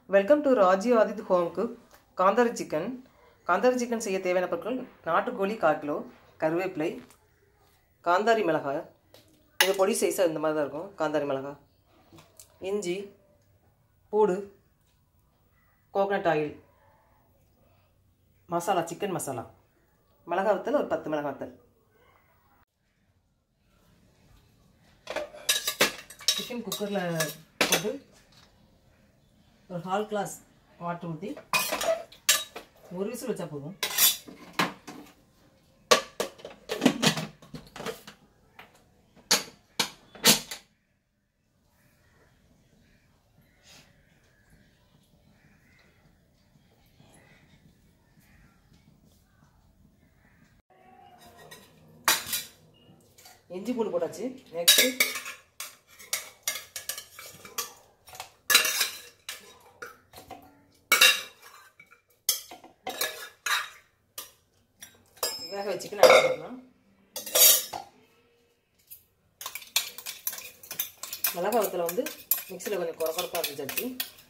Welcome to RajiAdith home cook Kaanthari chicken. Kaanthari chicken செய்ய தேவையான பொருட்கள் நாட்டுக்கோழி 1/4 கிலோ, கருவேப்பிலை, காந்தாரி மிளகாய். இது பொடி சைஸா இந்த மாதிரி தான் இருக்கும் காந்தாரி மிளகாய். இஞ்சி, பூடு, coconut oil, masala chicken masala. மிளகாய் வத்தல் ஒரு 10 மிளகாய் வத்தல். சிக்கன் குக்கர்ல போட்டு ஒரு 1/2 கிளாஸ் வாட்டர் ஊற்றி ஒரு விசில் வச்சா போதும். இஞ்சி பூண்டு போட்டாச்சு. நெக்ஸ்ட் வேக வச்சு சிக்கன் ஆட் பண்ணலாம். மிளகாய் வத்தல வந்து மிக்சியில் கொஞ்சம் குறக்குறப்பாக இருந்து சட்னி.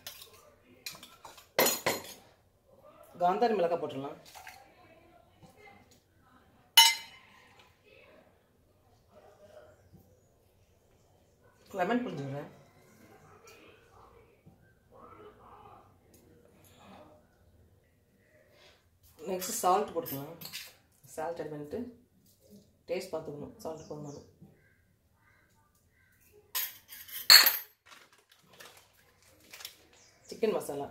காந்தாரி மிளகாய் போட்டுடலாம். லெமன் புளிஞ்சுக்கிறேன். நெக்ஸ்ட் சால்ட் போட்டுக்கலாம். சால்ட் ஆட் பண்ணிட்டு டேஸ்ட் பார்த்துக்கணும் சால்ட் போடணும். சிக்கன் மசாலா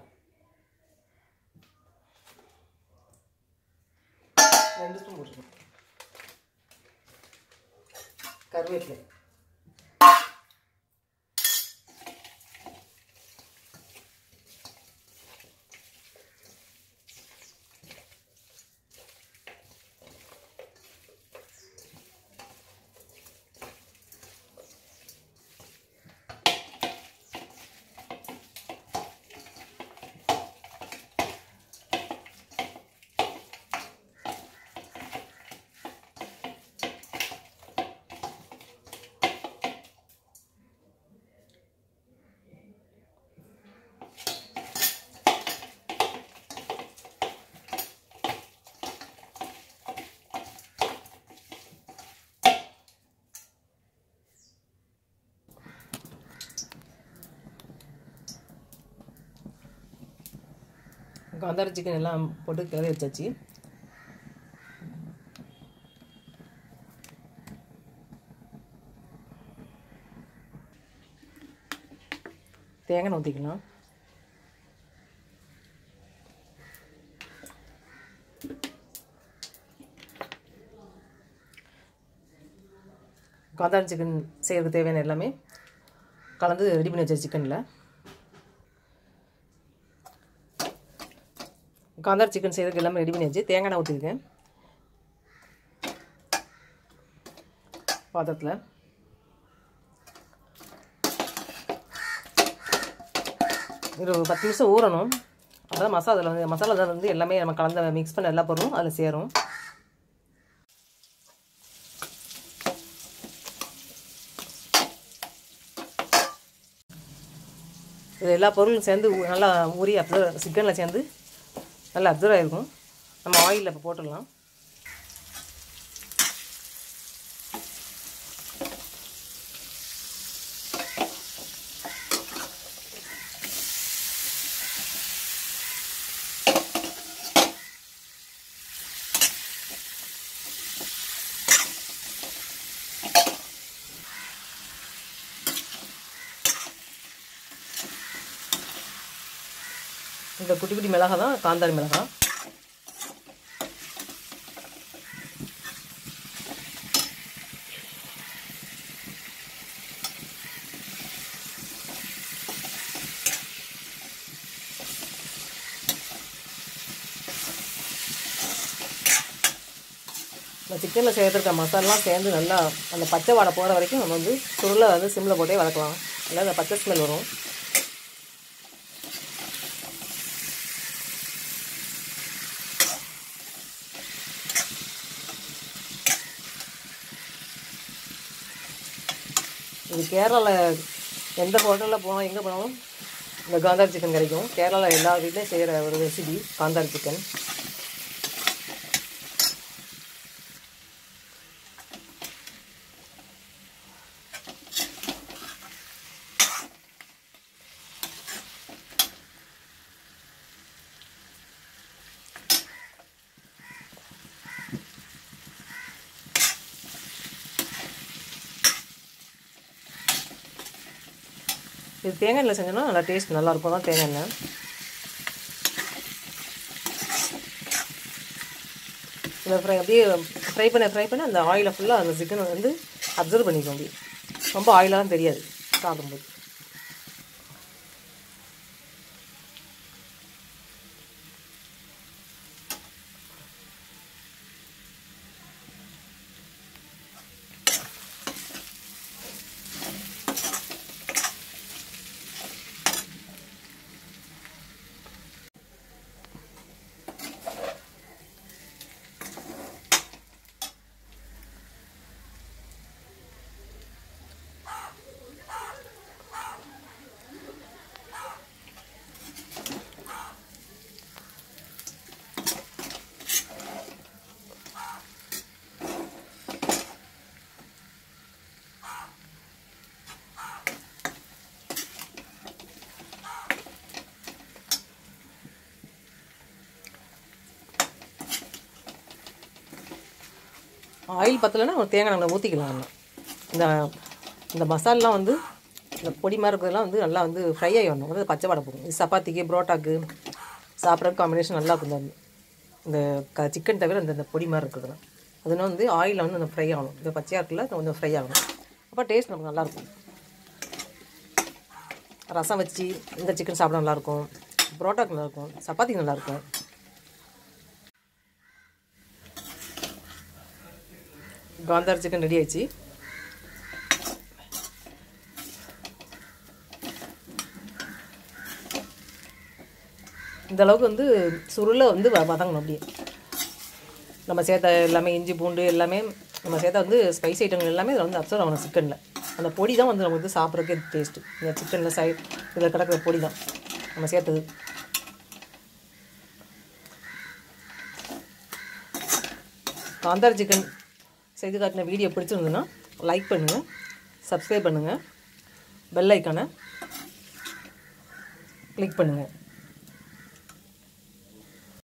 2 ஸ்பூன் போட்டுக்கணும். கருவேப்பிலை, காந்தாரி சிக்கன் எல்லாம் போட்டு கிளறி வச்சாச்சு. தேங்காய் ஊற்றிக்கலாம். காந்தாரி சிக்கன் செய்யறதுக்கு தேவையான எல்லாமே கலந்து ரெடி பண்ணி வச்ச சிக்கனில் காந்தாரி சிக்கன் செய்யறதுக்கு எல்லாமே ரெடி பண்ணி வச்சு தேங்காய் ஊற்றிருக்கேன் பாத்திரத்தில். ஒரு 10 நிமிஷம் ஊறணும். அதான் மசாலா வந்து எல்லாமே நம்ம கலந்த மிக்ஸ் பண்ண எல்லா பொருளும் அதில் சேரும். இது எல்லா பொருளும் சேர்ந்து நல்லா ஊறி சிக்கனில் சேர்ந்து நல்லா அப்சர்வ் ஆகிருக்கும். நம்ம ஆயிலில் இப்போ போட்டுடலாம். இந்த குட்டி குட்டி மிளகாய் தான் காந்தாரி மிளகாய். சிக்கனில் சேர்த்துருக்க மசாலாம் சேர்ந்து நல்லா அந்த பச்சை வாடை போகிற வரைக்கும் நம்ம வந்து சுருளை வந்து சிம்மில் போட்டே வதக்கலாம். இல்லை அந்த பச்சை ஸ்மெல் வரும். இது கேரளாவில் எந்த ஹோட்டலில் போனால் எங்கே போனாலும் இந்த காந்தாரி சிக்கன் கிடைக்கும். கேரளாவில் எல்லா வீட்லையும் செய்கிற ஒரு ரெசிபி காந்தாரி சிக்கன். இது தேங்காய் எண்ணெய் செஞ்சோம்னா நல்லா டேஸ்ட் நல்லாயிருக்கும் தான் தேங்காய் எண்ணெய். இதை அப்படியே ஃப்ரை பண்ண அந்த ஆயிலை ஃபுல்லாக அந்த சிக்கனை வந்து அப்சர்வ் பண்ணிக்கும். அப்படி ரொம்ப ஆயிலாக தெரியாது சாப்பிடும்போது. ஆயில் பற்றலைன்னா ஒரு தேங்காய் நாங்கள் ஊற்றிக்கலாம். இந்த இந்த மசாலெலாம் வந்து இந்த பொடி மாதிரி இருக்கிறதுலாம் வந்து நல்லா வந்து ஃப்ரை ஆகி வரணும். வந்து பச்சை வாடை போகும். இது சப்பாத்திக்கு புரோட்டாக்கு சாப்பிட்றதுக்கு காம்பினேஷன் நல்லா இருக்கும். இந்த சிக்கன் தவிர இந்த பொடி மாதிரி இருக்கிறதுலாம் அதுனா வந்து ஆயிலில் வந்து அந்த ஃப்ரை ஆகணும். இந்த பச்சையாக இருக்குல்ல கொஞ்சம் ஃப்ரை ஆகணும். அப்போ டேஸ்ட் நமக்கு நல்லாயிருக்கும். ரசம் வச்சு இந்த சிக்கன் சாப்பிட நல்லாயிருக்கும். புரோட்டாக்கு நல்லாயிருக்கும். சப்பாத்திக்கு நல்லாயிருக்கும். காந்தாரி சிக்கன் ரெடி ஆயிடுச்சு. இந்த அளவுக்கு வந்து சுருளை வந்து வதங்கணும். அப்படியே நம்ம சேர்த்த எல்லாமே இஞ்சி பூண்டு எல்லாமே நம்ம சேர்த்த வந்து ஸ்பைஸ் ஐட்டங்கள் எல்லாமே இதில் வந்து அப்சர்வ் ஆகணும். சிக்கனில் அந்த பொடி தான் வந்து நமக்கு வந்து சாப்பிட்றதுக்கே டேஸ்ட்டு. இந்த சிக்கனில் இதில் கிடக்கிற பொடி தான் நம்ம சேர்த்தது. காந்தாரி சிக்கன் செய்து காட்டின வீடியோ பிடிச்சிருந்ததுன்னா லைக் பண்ணுங்கள், சப்ஸ்கிரைப் பண்ணுங்கள், பெல் ஐக்கானை கிளிக் பண்ணுங்கள்.